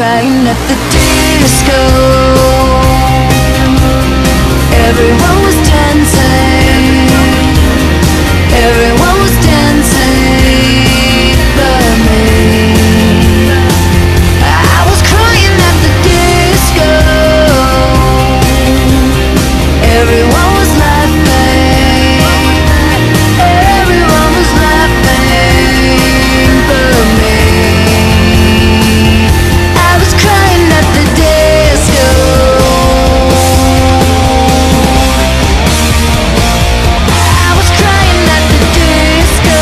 crying at the disco. Everyone was dancing, everyone was dancing but me. I was crying at the disco. Everyone was laughing, everyone was laughing but me. I was crying at the disco. I was crying at the disco.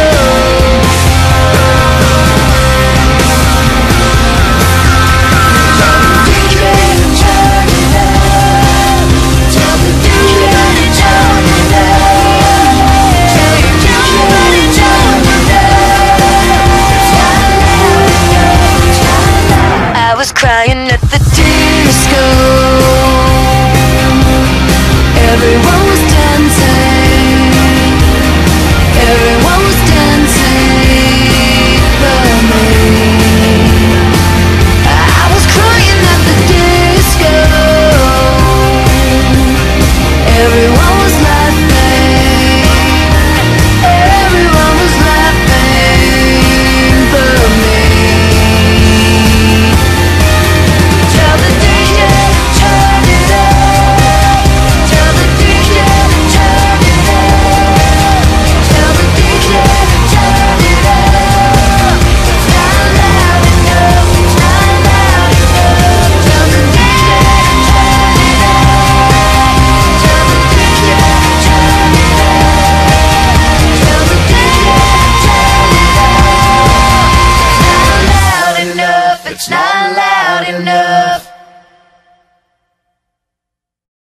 I was crying at the disco. Everyone was dancing, everyone was dancing but me. I was crying at the disco. Everyone was laughing, everyone was laughing but me. Tell the DJ, turn it up. Tell the DJ, turn it up. Tell the DJ, turn it up. It's not loud enough, it's not loud enough. Tell the DJ, turn it up. Tell the DJ, turn it up. Tell the DJ, turn it up. It's not loud enough, it's not loud enough.